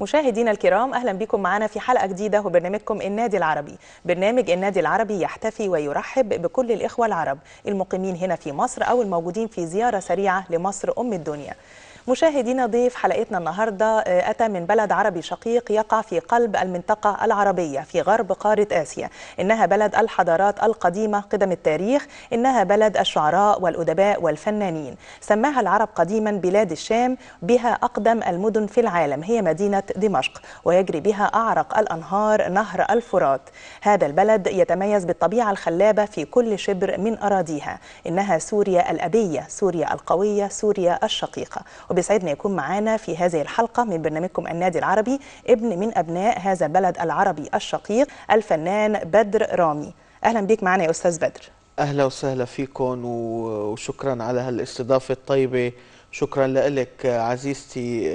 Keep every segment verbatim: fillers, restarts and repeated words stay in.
مشاهدينا الكرام، أهلا بكم معنا في حلقة جديدة وبرنامجكم النادي العربي. برنامج النادي العربي يحتفي ويرحب بكل الإخوة العرب المقيمين هنا في مصر أو الموجودين في زيارة سريعة لمصر أم الدنيا. مشاهدينا، ضيف حلقتنا النهاردة أتى من بلد عربي شقيق يقع في قلب المنطقة العربية في غرب قارة آسيا. إنها بلد الحضارات القديمة قدم التاريخ، إنها بلد الشعراء والأدباء والفنانين. سماها العرب قديما بلاد الشام، بها أقدم المدن في العالم، هي مدينة دمشق، ويجري بها أعرق الأنهار نهر الفرات. هذا البلد يتميز بالطبيعة الخلابة في كل شبر من أراضيها. إنها سوريا الأبية، سوريا القوية، سوريا الشقيقة. وبيسعدنا يكون معنا في هذه الحلقة من برنامجكم النادي العربي ابن من أبناء هذا البلد العربي الشقيق، الفنان بدر رامي. أهلا بك معنا يا أستاذ بدر. أهلا وسهلا فيكم وشكرا على هالاستضافة الطيبة. شكرا لك عزيزتي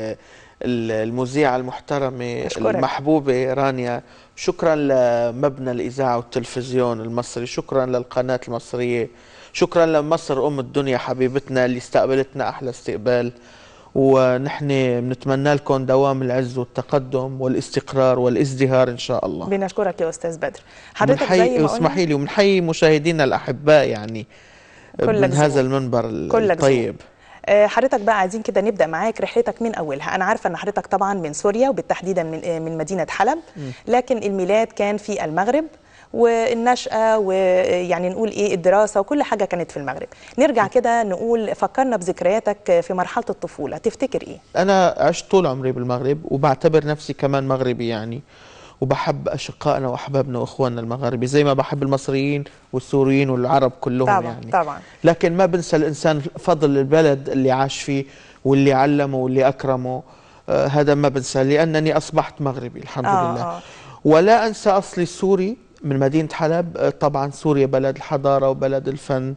المذيعة المحترمة أشكرك. المحبوبة رانيا. شكرا لمبنى الإذاعة والتلفزيون المصري، شكرا للقناة المصرية، شكرا لمصر أم الدنيا حبيبتنا اللي استقبلتنا أحلى استقبال. ونحن بنتمنى لكم دوام العز والتقدم والاستقرار والازدهار إن شاء الله. بنشكرك يا أستاذ بدر. حضرتك زي ما قلنا، اسمحي لي، ومنحيي مشاهدينا الأحباء يعني من هذا المنبر الطيب. حضرتك بقى عايزين كده نبدأ معاك رحلتك من أولها. أنا عارفة أن حضرتك طبعا من سوريا وبالتحديد من من مدينة حلب، لكن الميلاد كان في المغرب، والنشأة ويعني نقول إيه الدراسة وكل حاجة كانت في المغرب. نرجع كده نقول، فكرنا بذكرياتك في مرحلة الطفولة، تفتكر إيه؟ أنا عشت طول عمري بالمغرب وبعتبر نفسي كمان مغربي يعني، وبحب أشقائنا وأحبابنا وإخواننا المغاربة زي ما بحب المصريين والسوريين والعرب كلهم طبعا يعني. طبعا. لكن ما بنسى الإنسان فضل البلد اللي عاش فيه واللي علمه واللي أكرمه. آه هذا ما بنسى، لأنني أصبحت مغربي الحمد آه لله. آه. ولا أنسى أصلي السوري من مدينة حلب. طبعا سوريا بلد الحضارة وبلد الفن.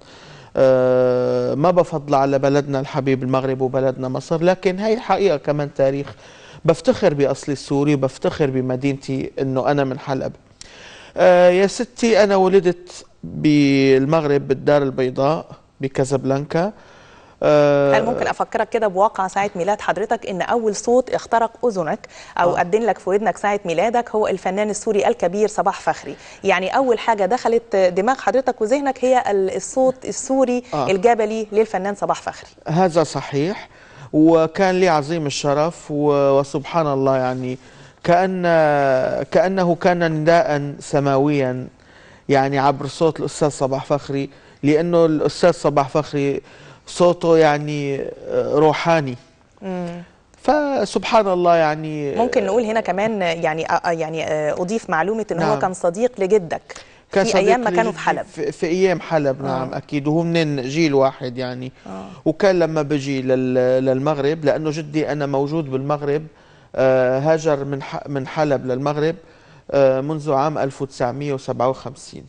أه ما بفضل على بلدنا الحبيب المغرب وبلدنا مصر، لكن هي حقيقة كمان تاريخ. بفتخر بأصلي السوري، بفتخر بمدينتي أنه أنا من حلب. أه يا ستي، أنا ولدت بالمغرب بالدار البيضاء بكازابلانكا. هل ممكن أفكرك كده بواقع ساعة ميلاد حضرتك، إن أول صوت اخترق أذنك أو آه. أدن لك في ودنك ساعة ميلادك هو الفنان السوري الكبير صباح فخري؟ يعني أول حاجة دخلت دماغ حضرتك وذهنك هي الصوت السوري آه. الجبلي للفنان صباح فخري. هذا صحيح، وكان لي عظيم الشرف، وسبحان الله يعني كأن كأنه كان نداء سماويا يعني عبر صوت الأستاذ صباح فخري، لأنه الأستاذ صباح فخري صوته يعني روحاني. مم. فسبحان الله يعني. ممكن نقول هنا كمان يعني يعني أضيف معلومة إن نعم. هو كان صديق لجدك كان في أيام ما كانوا في حلب. في, في أيام حلب نعم. آه. أكيد، وهو من جيل واحد يعني. آه. وكان لما بجي للمغرب، لأنه جدي أنا موجود بالمغرب، آه هاجر من من حلب للمغرب آه منذ عام ألف وتسعمئة وسبعة وخمسين.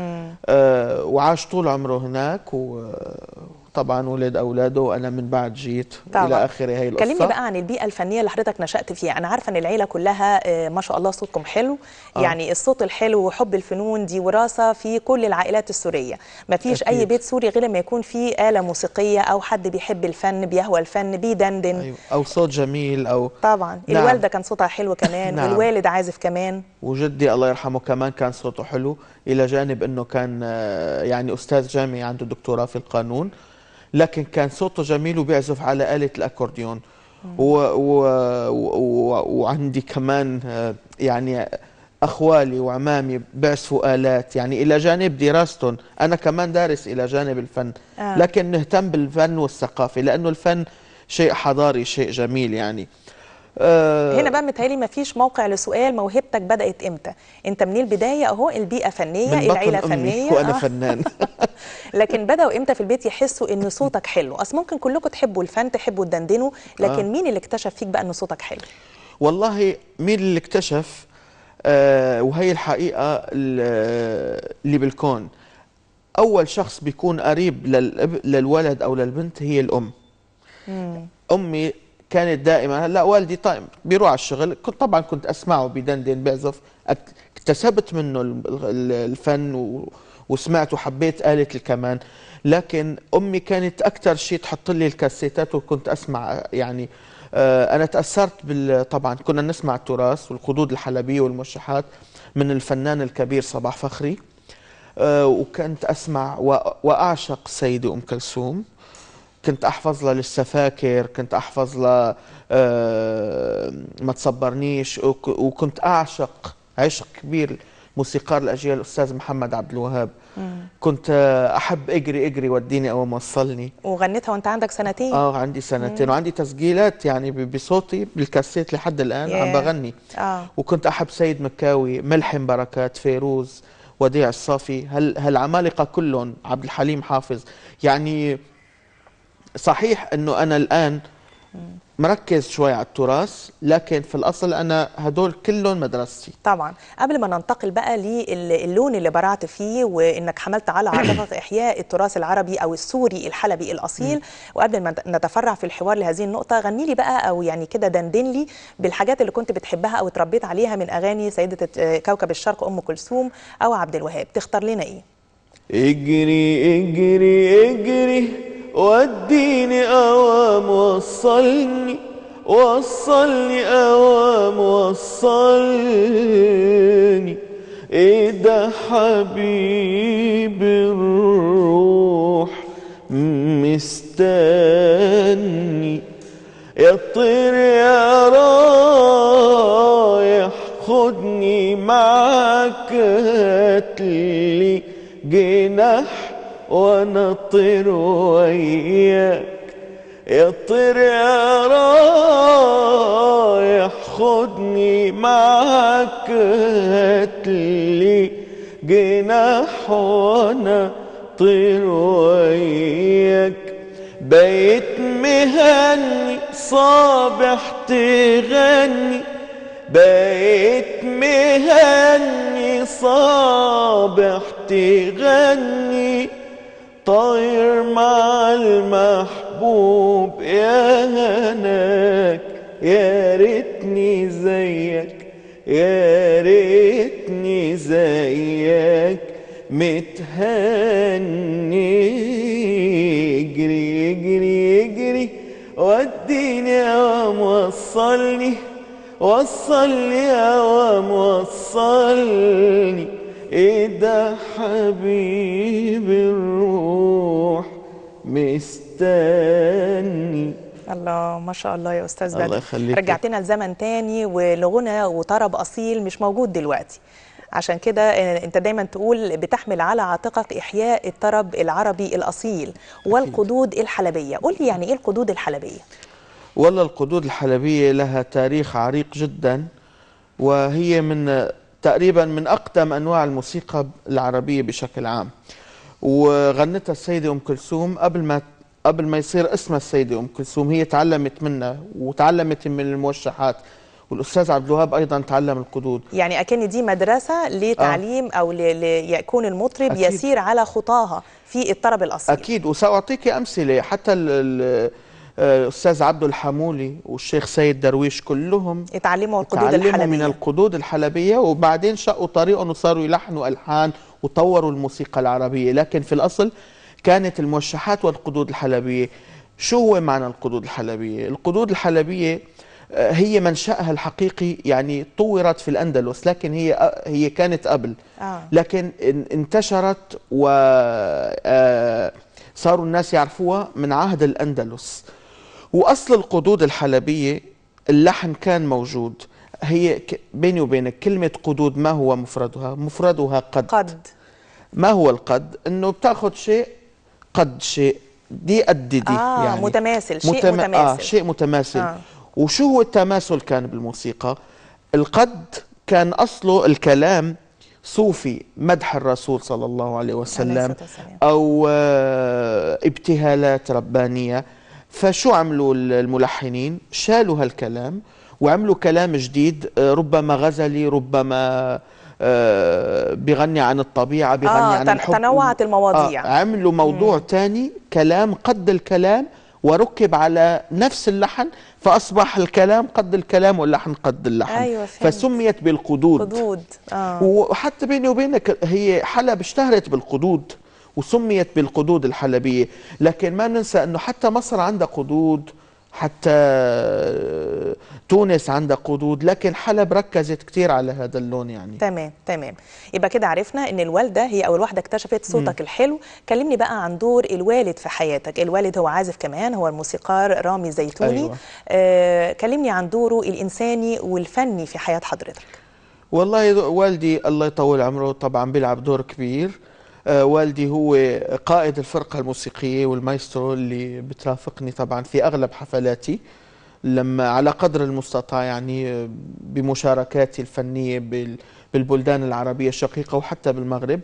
آه وعاش طول عمره هناك، وطبعا ولد أولاده وأنا من بعد جيت طبعا. إلى آخره. هي القصة. كلمني بقى عن البيئة الفنية اللي حضرتك نشأت فيها. أنا عارفة أن العيلة كلها ما شاء الله صوتكم حلو. آه. يعني الصوت الحلو وحب الفنون دي وراثة في كل العائلات السورية. ما فيش أي بيت سوري غير لما يكون فيه آلة موسيقية أو حد بيحب الفن، بيهوى الفن، بيدندن. أيوة. أو صوت جميل أو طبعا. نعم. الوالدة كان صوتها حلو كمان. نعم. والوالد عازف كمان، وجدي الله يرحمه كمان كان صوته حلو، إلى جانب أنه كان يعني أستاذ جامعي عنده دكتوراه في القانون، لكن كان صوته جميل وبيعزف على آلة الأكورديون. و و و وعندي كمان يعني أخوالي وعمامي بيعزفوا آلات، يعني إلى جانب دراستهم أنا كمان دارس إلى جانب الفن. آه. لكن نهتم بالفن والثقافة، لأنه الفن شيء حضاري، شيء جميل يعني. أه هنا بقى متهيألي مفيش موقع لسؤال موهبتك بدأت امتى؟ انت من البداية اهو، البيئة فنية، من العيلة فنية وانا آه. فنان. لكن بدأوا امتى في البيت يحسوا ان صوتك حلو؟ اصل ممكن كلكم تحبوا الفن، تحبوا تدندنوا، لكن آه. مين اللي اكتشف فيك بقى ان صوتك حلو؟ والله مين اللي اكتشف؟ آه وهي الحقيقة اللي بالكون، اول شخص بيكون قريب للولد او للبنت هي الام. مم. امي كانت دائما، هلا والدي طيب بيروح على الشغل، كنت طبعا كنت اسمعه بدندن بيعزف، اكتسبت منه الفن وسمعت وحبيت آلة الكمان. لكن أمي كانت أكثر شيء تحط لي الكاسيتات وكنت أسمع. يعني آه أنا تأثرت بال طبعا كنا نسمع التراث والخدود الحلبية والموشحات من الفنان الكبير صباح فخري. آه وكنت أسمع وأعشق السيدة أم كلثوم. كنت أحفظ لها لسه فاكر، كنت أحفظ لها آه ما تصبرنيش، وكنت أعشق عشق كبير موسيقار الأجيال الأستاذ محمد عبد الوهاب. مم. كنت أحب أجري أجري وديني أو موصلني. وغنيتها وأنت عندك سنتين؟ آه عندي سنتين. مم. وعندي تسجيلات يعني بصوتي بالكاسيت لحد الآن. yeah. عم بغني. آه. وكنت أحب سيد مكاوي، ملحم بركات، فيروز، وديع الصافي، هال هالعمالقة كلهم، عبد الحليم حافظ. يعني صحيح انه انا الان مركز شوي على التراث، لكن في الاصل انا هدول كلهم مدرستي. طبعا. قبل ما ننتقل بقى للون اللي برعت فيه وانك حملت على عاتقك احياء التراث العربي او السوري الحلبي الاصيل، وقبل ما نتفرع في الحوار لهذه النقطه، غني لي بقى او يعني كده دندن لي بالحاجات اللي كنت بتحبها او اتربيت عليها من اغاني سيده كوكب الشرق ام كلثوم او عبد الوهاب. تختار لنا ايه؟ اجري اجري اجري وديني اوام وصلني، وصلني اوام وصلني، ايه ده حبيب الروح مستني، يا طير يا رايح خدني معاك هاتلي جناح وانا اطير وياك، يا طير يا رايح خدني معاك هاتلي جناح وانا اطير وياك، بيت مهني صابح تغني، بيت مهني صابح تغني، طاير مع المحبوب يا هناك، يا ريتني زيك، يا ريتني زيك متهني، اجري اجري اجري وديني اوام وصلني، وصلني اوام وصلني، ايه ده حبيب الروح مستني. الله ما شاء الله يا استاذ بدر. الله يخليك. رجعتنا لزمن تاني ولغنى وطرب اصيل مش موجود دلوقتي، عشان كده انت دايما تقول بتحمل على عاتقك احياء الطرب العربي الاصيل والقدود الحلبيه. قول لي يعني ايه القدود الحلبيه؟ والله القدود الحلبيه لها تاريخ عريق جدا، وهي من تقريبا من اقدم انواع الموسيقى العربيه بشكل عام، وغنتها السيده ام كلثوم قبل ما قبل ما يصير اسمها السيده ام كلثوم. هي تعلمت منها وتعلمت من الموشحات، والاستاذ عبد الوهاب ايضا تعلم القدود. يعني اكن دي مدرسه لتعليم آه. او ليكون المطرب أكيد. يسير على خطاها في الطرب الاصيل. اكيد. وساعطيك امثله، حتى الاستاذ عبد الحمولي والشيخ سيد درويش كلهم اتعلموا القدود الحلبيه من القدود الحلبيه، وبعدين شقوا طريقهم وصاروا يلحنوا الحان وطوروا الموسيقى العربيه. لكن في الاصل كانت الموشحات والقدود الحلبيه. شو هو معنى القدود الحلبيه؟ القدود الحلبيه هي منشأها الحقيقي يعني طورت في الأندلس، لكن هي هي كانت قبل آه. لكن انتشرت وصاروا الناس يعرفوها من عهد الأندلس. وأصل القدود الحلبية اللحن كان موجود. هي بيني وبينك كلمة قدود ما هو مفردها؟ مفردها قد. قد. ما هو القد؟ إنه بتاخذ شيء قد شيء، دي قد دي آه يعني متماثل، شيء متم... متماثل آه شيء متماثل آه. وشو هو التماثل كان بالموسيقى؟ القد كان أصله الكلام صوفي، مدح الرسول صلى الله عليه وسلم أو ابتهالات ربانية. فشو عملوا الملحنين؟ شالوا هالكلام وعملوا كلام جديد، ربما غزلي، ربما بيغني عن الطبيعة، بيغني آه عن الحب. تنوعت المواضيع. آه عملوا موضوع مم. تاني، كلام قد الكلام وركب على نفس اللحن، فأصبح الكلام قد الكلام واللحن قد اللحن. أيوة فهمت. فسميت بالقدود. قدود. آه. وحتى بيني وبينك هي حلب اشتهرت بالقدود وسميت بالقدود الحلبية، لكن ما ننسى أنه حتى مصر عندها قدود، حتى تونس عندها قدود، لكن حلب ركزت كتير على هذا اللون يعني. تمام تمام. يبقى كده عرفنا ان الوالده هي اول واحده اكتشفت صوتك م. الحلو. كلمني بقى عن دور الوالد في حياتك. الوالد هو عازف كمان، هو الموسيقار رامي زيتوني. أيوة. آه كلمني عن دوره الانساني والفني في حياه حضرتك. والله والدي الله يطول عمره طبعا بيلعب دور كبير. آه والدي هو قائد الفرقة الموسيقية والمايسترو اللي بترافقني طبعا في أغلب حفلاتي، لما على قدر المستطاع يعني بمشاركاتي الفنية بالبلدان العربية الشقيقة وحتى بالمغرب.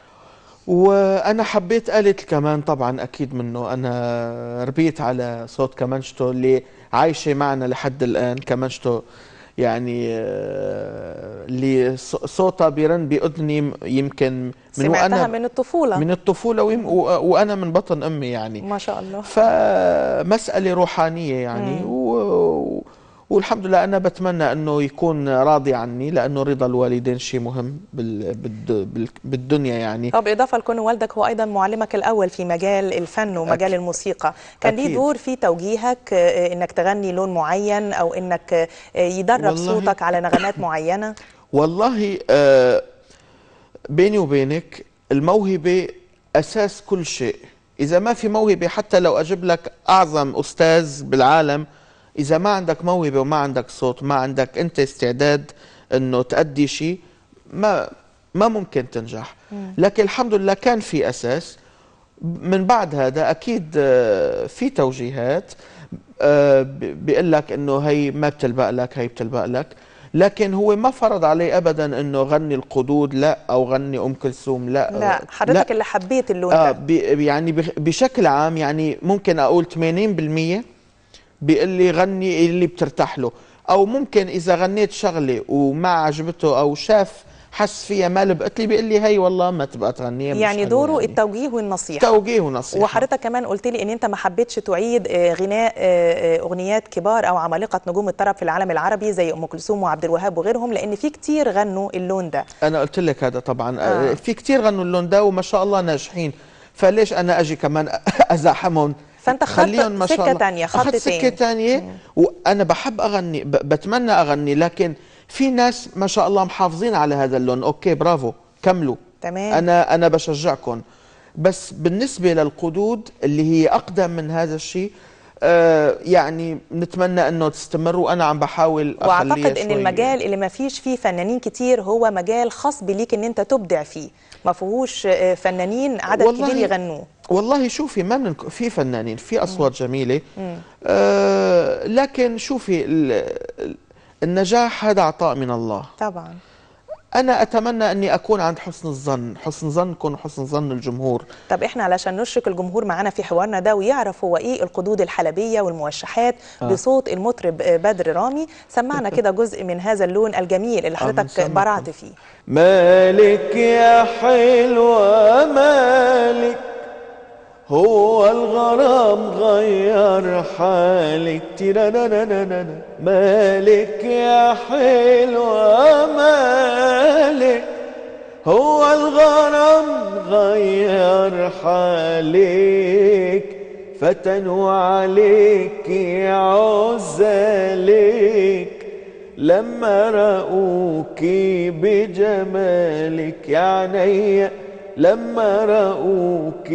وأنا حبيت آلة الكمان طبعا أكيد منه. أنا ربيت على صوت كمانشتو اللي عايشة معنا لحد الآن. كمانشتو يعني اللي صوتها بيرن بأذني يمكن من سمعتها وأنا من الطفولة من الطفولة وأنا من بطن أمي يعني ما شاء الله. فمسألة روحانية يعني و... والحمد لله أنا بتمنى أنه يكون راضي عني، لأنه رضا الوالدين شيء مهم بال... بال... بالدنيا يعني. طب إضافة لكون والدك هو أيضا معلمك الأول في مجال الفن ومجال أكيد. الموسيقى، كان ليه دور في توجيهك إنك تغني لون معين أو إنك يدرب صوتك على نغمات معينة؟ والله آه بيني وبينك الموهبة أساس كل شيء. إذا ما في موهبة حتى لو أجيب لك أعظم أستاذ بالعالم، إذا ما عندك موهبة وما عندك صوت، ما عندك أنت استعداد أنه تأدي شيء، ما ما ممكن تنجح. لكن الحمد لله كان في أساس. من بعد هذا أكيد في توجيهات بيقول لك أنه هي ما بتلبق لك، هي بتلبق لك، لكن هو ما فرض علي ابدا انه غني القدود لا او غني ام كلثوم لا. لا حضرتك لا. اللي حبيت اللون آه ده يعني بشكل عام يعني ممكن اقول ثمانين بالمئة بيقول لي غني اللي بترتاح له، او ممكن اذا غنيت شغله وما عجبته او شاف حس فيها ما لبقت لي بيقول لي هي والله ما تبقى تغنيها. يعني دوره يعني. التوجيه والنصيحه. توجيه ونصيحه. وحضرتك كمان قلت لي ان انت ما حبيتش تعيد غناء اغنيات كبار او عمالقه نجوم الطرب في العالم العربي زي ام كلثوم وعبد الوهاب وغيرهم، لان في كتير غنوا اللون ده. انا قلت لك هذا طبعا. آه. في كتير غنوا اللون ده وما شاء الله ناجحين، فليش انا اجي كمان ازاحمهم؟ فانت خليهم ما شاء الله سكه ثانيه، خط سكه ثانيه. وانا بحب اغني، بتمنى اغني، لكن في ناس ما شاء الله محافظين على هذا اللون. اوكي برافو كملوا، تمام. انا انا بشجعكم. بس بالنسبه للقدود اللي هي اقدم من هذا الشيء آه يعني نتمنى انه تستمر، وانا عم بحاول اخليها. واعتقد ان المجال اللي ما فيش فيه فنانين كتير هو مجال خاص بليك ان انت تبدع فيه، ما فيهوش فنانين عدد كبير يغنوه. والله شوفي ما من في فنانين في اصوات جميله آه لكن شوفي النجاح هذا عطاء من الله طبعا. أنا أتمنى أني أكون عند حسن الظن، حسن ظنكم وحسن ظن الجمهور. طب إحنا علشان نشرك الجمهور معنا في حوارنا ده ويعرف هو إيه القدود الحلبية والموشحات آه. بصوت المطرب بدر رامي، سمعنا كده جزء من هذا اللون الجميل اللي حضرتك آه برعت فيه. مالك يا حلوة مالك، هو الغرام غير حالك، تيرانانانا مالك يا حلوة مالك، هو الغرام غير حالك، فتنوا عليك عزالك لما رأوك بجمالك، يا عينيا لما رأوك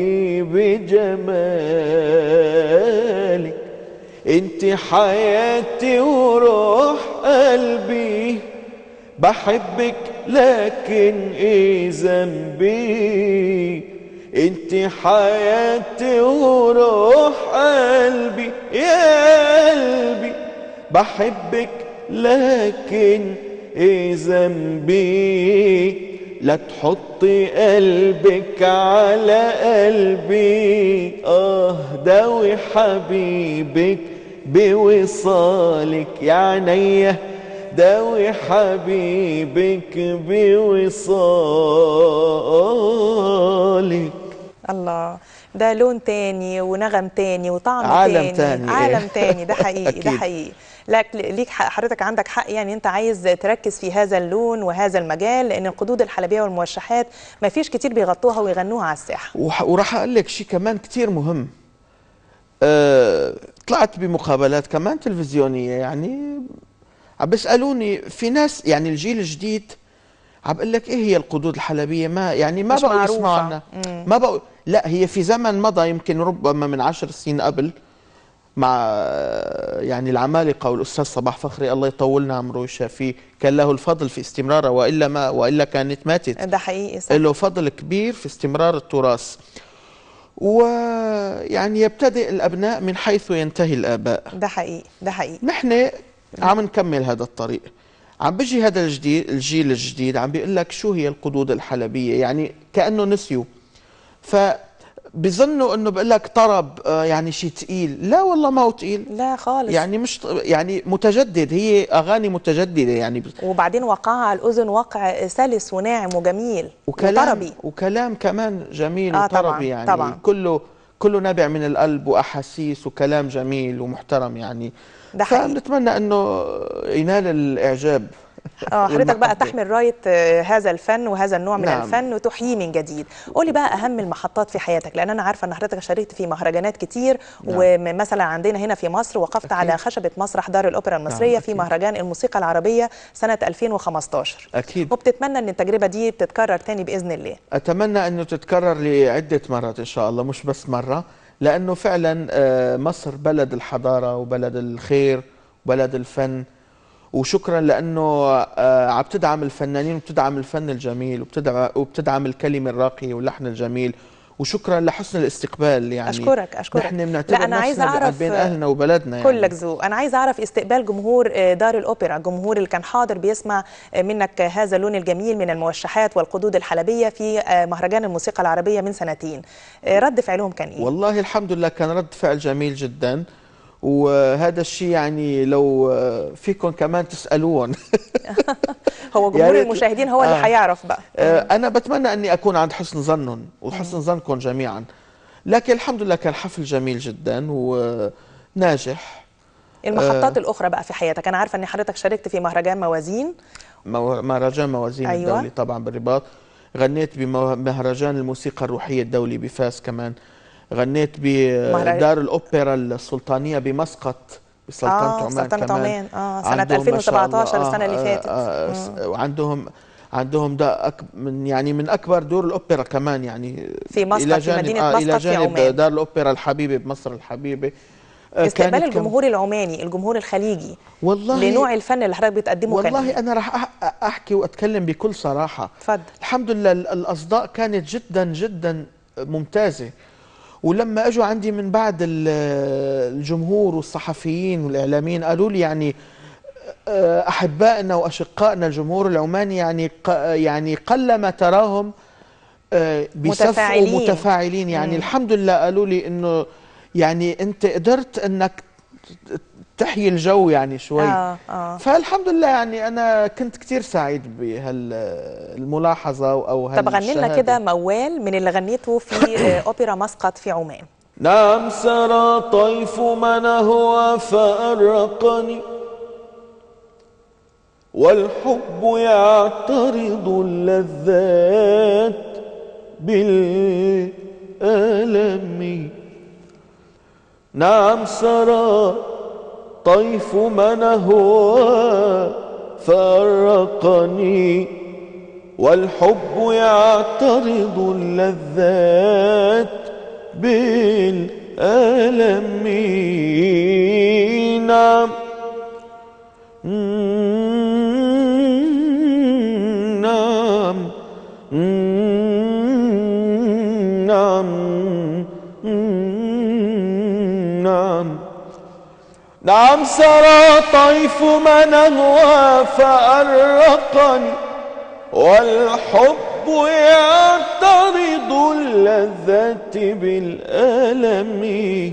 بجمالك، انت حياتي وروح قلبي، بحبك لكن ايه ذنبي، انت حياتي وروح قلبي، يا قلبي بحبك لكن ايه ذنبي، لا تحطي قلبك على قلبي، اه داوي حبيبك بوصالك، يا عينيا داوي حبيبك بوصالك. الله، ده لون تاني ونغم تاني وطعم عالم تاني, تاني عالم إيه. تاني. ده حقيقي ده أكيد. حقيقي. لك ليك حضرتك عندك حق، يعني انت عايز تركز في هذا اللون وهذا المجال، لان القدود الحلبيه والموشحات ما فيش كتير بيغطوها ويغنوها على الساحه. وح- وراح اقول لك شيء كمان كتير مهم. أه طلعت بمقابلات كمان تلفزيونيه، يعني عم بيسالوني في ناس، يعني الجيل الجديد عم بقول لك ايه هي القدود الحلبيه، ما يعني ما مش بقوا معروفة. يسمعوا عنها، مم. ما بقوا. لا هي في زمن مضى يمكن ربما من عشر سنين قبل، مع آه، يعني العمالقه والاستاذ صباح فخري الله يطولنا عمره ويشافيه، كان له الفضل في استمرارها، والا ما والا كانت ماتت. ده حقيقي صح. له فضل كبير في استمرار التراث. ويعني يبتدئ الابناء من حيث ينتهي الاباء. ده حقيقي ده حقيقي. نحن عم نكمل هذا الطريق. عم بيجي هذا الجديد، الجيل الجديد عم بيقول لك شو هي القدود الحلبيه، يعني كانه نسيوا، فبيظنوا انه بقول لك طرب آه، يعني شيء ثقيل. لا والله ما هو ثقيل، لا خالص. يعني مش يعني متجدد، هي اغاني متجدده يعني. وبعدين وقعها على الاذن وقع سلس وناعم وجميل وكلام وطربي. وكلام كمان جميل آه وطربي طبعاً يعني طبعاً. كله كله نابع من القلب واحاسيس وكلام جميل ومحترم يعني. ده حقيقي. فبنتمنى انه ينال الاعجاب. اه حضرتك بقى والمحبة. تحمل رايه آه، هذا الفن وهذا النوع من نعم. الفن وتحييه من جديد. قولي بقى اهم المحطات في حياتك، لان انا عارفه ان حضرتك شاركت في مهرجانات كتير. نعم. ومثلا عندنا هنا في مصر وقفت أكيد. على خشبه مسرح دار الاوبرا المصريه نعم. في أكيد. مهرجان الموسيقى العربيه سنه ألفين وخمستاشر. اكيد. وبتتمنى ان التجربه دي تتكرر تاني باذن الله. اتمنى انه تتكرر لعده مرات ان شاء الله، مش بس مره، لانه فعلا آه، مصر بلد الحضاره وبلد الخير وبلد الفن. وشكرا لانه آه، عم تدعم الفنانين وبتدعم الفن الجميل وبتدعم وبتدعم الكلمه الراقيه واللحن الجميل. وشكرا لحسن الاستقبال، يعني اشكرك اشكرك. نحن بنعتبر لا انا عايزه نفسنا اعرف بين اهلنا وبلدنا يعني. كلك ذوق. انا عايزه اعرف استقبال جمهور آه، دار الاوبرا، الجمهور اللي كان حاضر بيسمع آه، منك هذا اللون الجميل من الموشحات والقدود الحلبيه في آه، مهرجان الموسيقى العربيه من سنتين. آه، رد فعلهم كان ايه؟ والله الحمد لله كان رد فعل جميل جدا. وهذا الشيء يعني لو آه، فيكم كمان تسالون. هو يا جمهور ريت. المشاهدين هو اللي آه. هيعرف بقى. آه، أنا بتمنى أني أكون عند حسن ظنهم وحسن ظنكم جميعا. لكن الحمد لله كان حفل جميل جدا وناجح. المحطات الاخرى بقى في حياتك، انا عارفه ان حضرتك شاركت في مهرجان موازين. مو- مهرجان موازين أيوة. الدولي طبعا بالرباط. غنيت بمهرجان الموسيقى الروحية الدولي بفاس كمان. غنيت بدار الأوبرا السلطانية بمسقط بسلطنة اه عمان سلطنة كمان. عمان اه سنه عندهم ألفين ما شاء الله وسبعتاشر السنه اللي آه، فاتت. آه، مم. آه، وعندهم عندهم ده أك من يعني من أكبر دور الأوبرا كمان يعني في مسقط، إلى في جانب مدينة آه مسقط إلى في جانب عمان. دار الأوبرا الحبيبة بمصر الحبيبة. آه، استقبال كانت كم- الجمهور العماني، الجمهور الخليجي والله لنوع الفن اللي حضرتك بتقدمه كان والله إيه؟ أنا راح أح- أحكي وأتكلم بكل صراحة. اتفضل. الحمد لله ال- الأصداء كانت جدا جدا ممتازة. ولما اجوا عندي من بعد ال- الجمهور والصحفيين والاعلاميين قالوا لي يعني آه، احبائنا واشقائنا الجمهور العماني يعني ق- يعني قلما تراهم آه، بيصفقوا متفاعلين. متفاعلين يعني. مم. الحمد لله قالوا لي انه يعني انت قدرت انك تحيي الجو يعني شوي. اه اه فالحمد لله يعني انا كنت كثير سعيد بهالملاحظه او طب غني لنا هالشهادة. كده موال من اللي غنيته في آه، اوبرا مسقط في عمان. نعم سرى طيف من هو فأرقني والحب يعترض اللذات بالألم. نعم سرى طيف من هو فأرقني والحب يعترض اللذات بالألم. نعم نعم نعم نعم نعم سرى طيف من هو فأرقني والحب يعترض اللذات بالألم.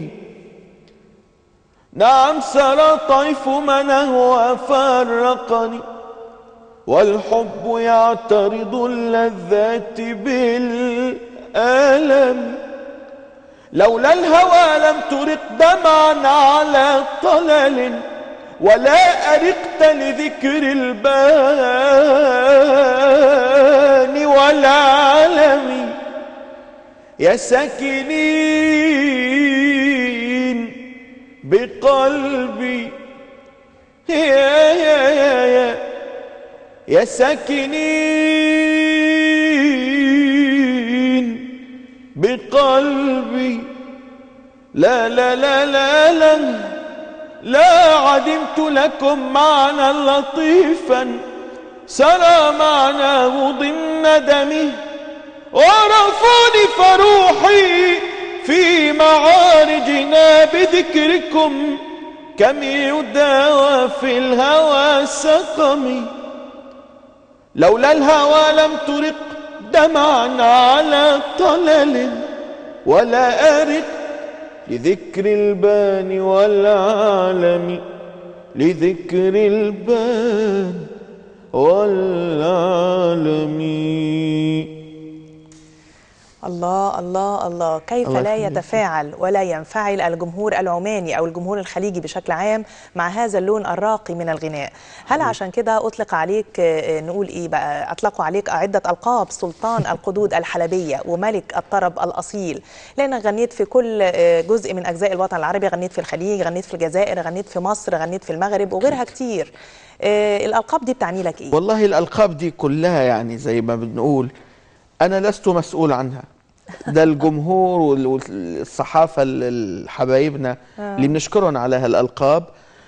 نعم سرى طيف من هو فأرقني والحب يعترض اللذات بالألم. لولا الهوى لم ترق دمعا على طلل ولا أرقت لذكر البان والعالم. يا ساكنين بقلبي يا يا يا يا يا ساكنين بقلبي لا لا لا لا لا لا عدمت لكم معنى لطيفا سرى معناه ضمن دمه ورفوني فروحي في معارجنا بذكركم كم يداوى في الهوى سقمي. لولا الهوى لم ترق دمعا على طلل ولا أرق لذكر البان والعالم لذكر البان والعالم. الله الله الله، كيف الله لا يخليك. يتفاعل ولا ينفعل الجمهور العماني أو الجمهور الخليجي بشكل عام مع هذا اللون الراقي من الغناء. هل عشان كده أطلق عليك آه، نقول إيه بقى، أطلقوا عليك عدة ألقاب، سلطان القدود الحلبية وملك الطرب الأصيل، لأنك غنيت في كل آه، جزء من أجزاء الوطن العربي، غنيت في الخليج، غنيت في الجزائر، غنيت في مصر، غنيت في المغرب وغيرها كتير. آه، الألقاب دي بتعني لك إيه؟ والله الألقاب دي كلها يعني زي ما بنقول أنا لست مسؤول عنها، ده الجمهور وال- والصحافة الحبايبنا اللي بنشكرهم على هالألقاب.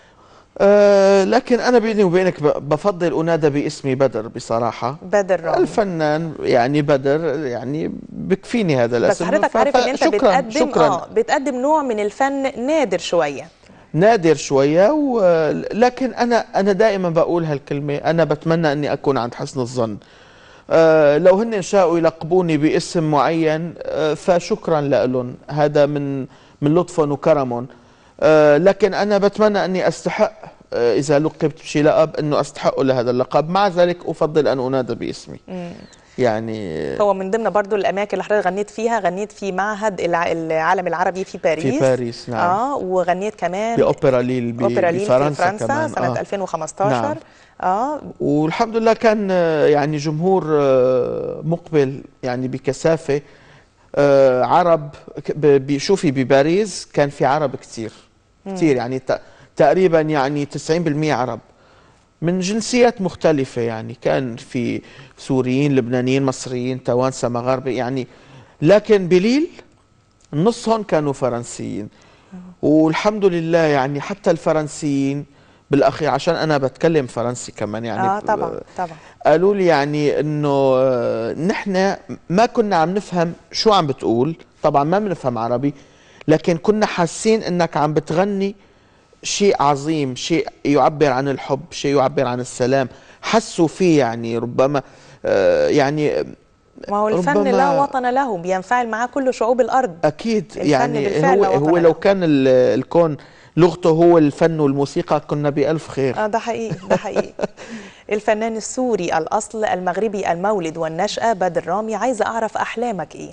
أه لكن أنا بيني وبينك ب- بفضل أنادى باسمي بدر بصراحة. بدر رامي. الفنان يعني بدر، يعني بكفيني هذا الاسم. بس حضرتك ف- عارف ان انت فشكراً- بتقدم شكرا اه بتقدم نوع من الفن نادر شويه. نادر شوية و... لكن أنا أنا دائما بقول هالكلمة، أنا بتمنى أني أكون عند حسن الظن. أه لو هن شاءوا يلقبوني باسم معين أه فشكرا لهم، هذا من من لطفهم وكرمهم. أه لكن أنا بتمنى أني أستحق، أه إذا لقبت بشي لقب أنه أستحق لهذا اللقب، مع ذلك أفضل أن أنادى باسمي. مم. يعني هو من ضمن برضو الاماكن اللي حضرتك غنيت فيها، غنيت في معهد الع- العالم العربي في باريس. في باريس نعم. اه وغنيت كمان بأوبرا ليل ب- اوبرا ليل في بفرنسا فرنسا كمان. سنه آه. ألفين وخمستاشر. نعم. اه والحمد لله كان آه، يعني جمهور آه، مقبل يعني بكثافة. آه، عرب ك- ب- ب- شوفي بباريس كان في عرب كثير كثير، يعني ت- تقريبا يعني تسعين بالمئة عرب من جنسيات مختلفة، يعني كان في سوريين، لبنانيين، مصريين، توانسة، مغاربة يعني. لكن بليل نصهم كانوا فرنسيين، والحمد لله يعني حتى الفرنسيين بالاخير، عشان انا بتكلم فرنسي كمان يعني. اه طبعا طبعا. قالوا لي يعني انه آه، نحن ما كنا عم نفهم شو عم بتقول، طبعا ما بنفهم عربي، لكن كنا حاسين انك عم بتغني شيء عظيم، شيء يعبر عن الحب، شيء يعبر عن السلام. حسوا فيه يعني ربما آه، يعني ما هو الفن ربما لا وطن له، بينفعل معاه كل شعوب الارض. اكيد الفن يعني بالفعل هو لا وطن هو له. لو كان ال- الكون لغته هو الفن والموسيقى كنا بألف خير. اه ده حقيقي ده حقيقي. الفنان السوري الاصل المغربي المولد والنشأة بدر رامي، عايزه اعرف احلامك ايه؟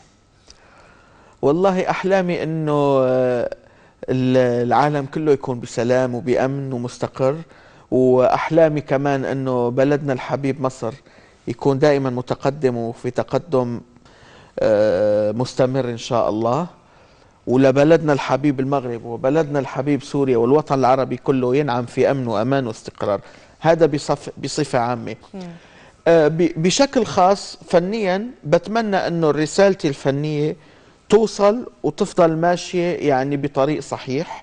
والله أحلامي أنه آه، ال- العالم كله يكون بسلام وبأمن ومستقر، وأحلامي كمان أنه بلدنا الحبيب مصر يكون دائما متقدم وفي تقدم آه، مستمر إن شاء الله، ولبلدنا الحبيب المغرب وبلدنا الحبيب سوريا والوطن العربي كله ينعم في أمن وأمان واستقرار. هذا بصف بصفة عامة. آه، ب- بشكل خاص فنيا بتمنى أنه رسالتي الفنية توصل وتفضل ماشية يعني بطريق صحيح.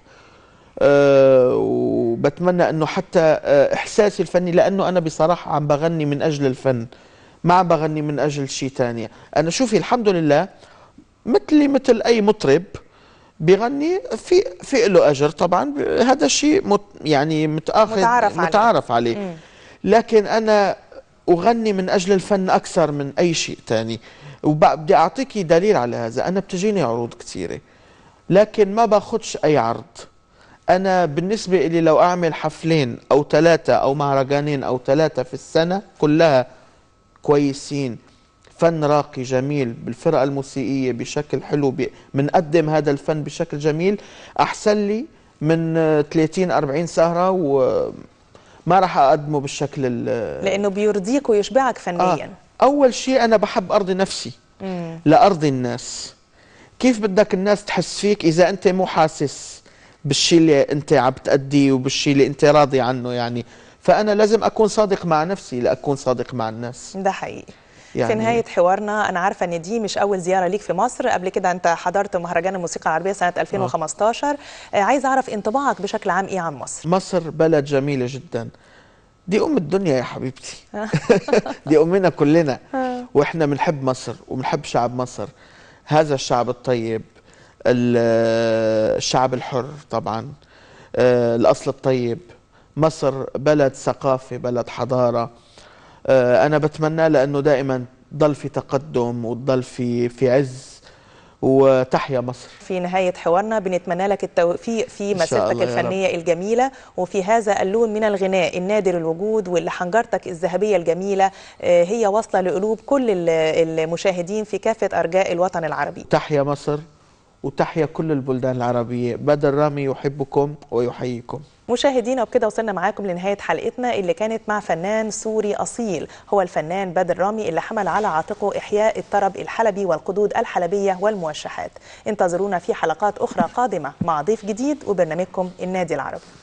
أه وبتمنى انه حتى أه احساسي الفني، لانه انا بصراحة عم بغني من اجل الفن، ما عم بغني من اجل شيء تاني. انا شوفي الحمد لله مثلي مثل اي مطرب بيغني في في له اجر طبعا، هذا الشيء مت يعني متاخذ متعارف عليه. متعارف عليه. مم. لكن انا اغني من اجل الفن اكثر من اي شيء تاني. وبدي اعطيكي دليل على هذا، انا بتجيني عروض كثيره لكن ما باخدش اي عرض. انا بالنسبه لي لو اعمل حفلين او ثلاثه او مهرجانين او ثلاثه في السنه كلها كويسين فن راقي جميل بالفرقة الموسيقية بشكل حلو، بنقدم هذا الفن بشكل جميل، أحسن لي من ثلاثين أربعين سهرة وما راح أقدمه بالشكل لأنه بيرضيك ويشبعك فنيا. آه. أول شيء أنا بحب أرضي نفسي مم. لأرضي الناس. كيف بدك الناس تحس فيك إذا أنت مو حاسس بالشيء اللي أنت عم تأديه وبالشيء اللي أنت راضي عنه؟ يعني فأنا لازم أكون صادق مع نفسي لأكون صادق مع الناس. ده حقيقي. يعني في نهاية حوارنا، أنا عارفة أن دي مش أول زيارة ليك في مصر، قبل كده أنت حضرت مهرجان الموسيقى العربية سنة ألفين وخمستاشر. آه. عايز أعرف انطباعك بشكل عام إيه عن مصر؟ مصر بلد جميلة جدا، دي أم الدنيا يا حبيبتي. دي أمنا كلنا، وإحنا بنحب مصر وبنحب شعب مصر، هذا الشعب الطيب، الشعب الحر طبعا، الأصل الطيب. مصر بلد ثقافة، بلد حضارة. أنا بتمنى لأنه دائما ضل في تقدم وتضل في في عز، وتحيا مصر. في نهاية حوارنا بنتمنى لك التوفيق في مسيرتك الفنية الجميلة، وفي هذا اللون من الغناء النادر الوجود، واللي حنجرتك الذهبية الجميلة هي واصلة لقلوب كل المشاهدين في كافة أرجاء الوطن العربي. تحيا مصر وتحيا كل البلدان العربية. بدر رامي يحبكم ويحييكم. مشاهدينا، وبكده وصلنا معاكم لنهاية حلقتنا اللي كانت مع فنان سوري أصيل، هو الفنان بدر رامي، اللي حمل على عاتقه إحياء الطرب الحلبي والقدود الحلبية والموشحات. انتظرونا في حلقات أخرى قادمة مع ضيف جديد وبرنامجكم النادي العربي.